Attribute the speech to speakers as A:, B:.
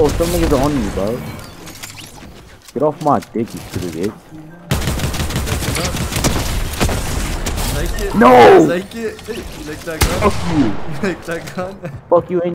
A: Oh, some niggas are on you, bro. Get off my dick, you stupid bitch.
B: Like it?
A: No!
B: Like it? You like that gun?
A: Fuck you.
B: You like that gun?
A: Fuck you.